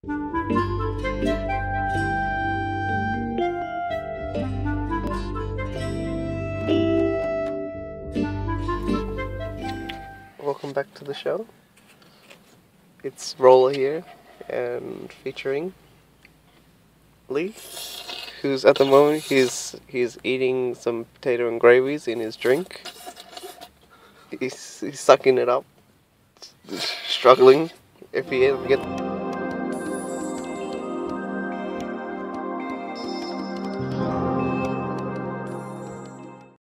Welcome back to the show. It's Roller here, and featuring Lee, who's at the moment he's eating some potato and gravies in his drink. He's sucking it up, struggling if he ever gets.